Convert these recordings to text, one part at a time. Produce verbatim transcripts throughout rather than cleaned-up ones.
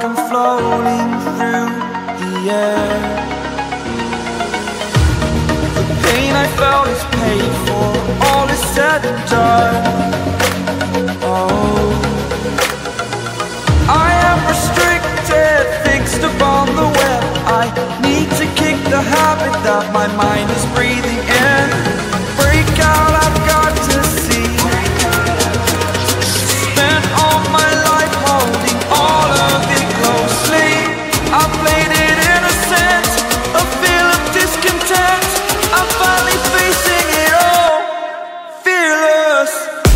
like I'm floating through the air. The pain I felt is paid for, all is said and done. Oh, I am restricted, fixed upon the web. I need to kick the habit that my mind is breathing in. Break out, I've got to see. Spent all my life holding all of it closely. I played it innocent, a feel of discontent. I'm finally facing it all, fearless.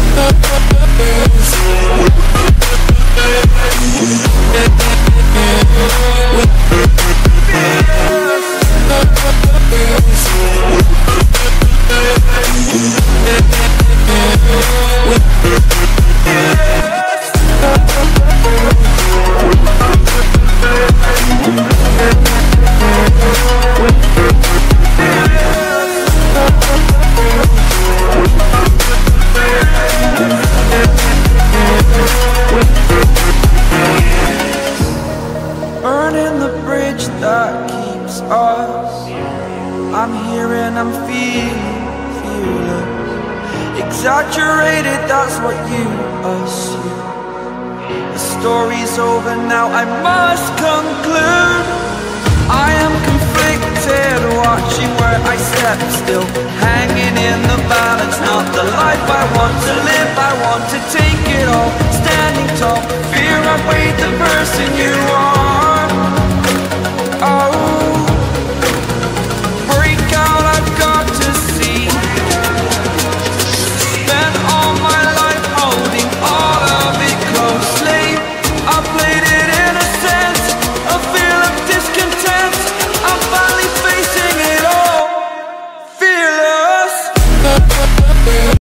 Burning the bridge that keeps us. I'm here and I'm feeling fearless. Exaggerated, that's what you assume. The story's over now, I must conclude. I am conflicted, watching where I step still, hanging in the balance. Not the life I want to live, I want to take it all. Standing tall, fear I weighed the person you are.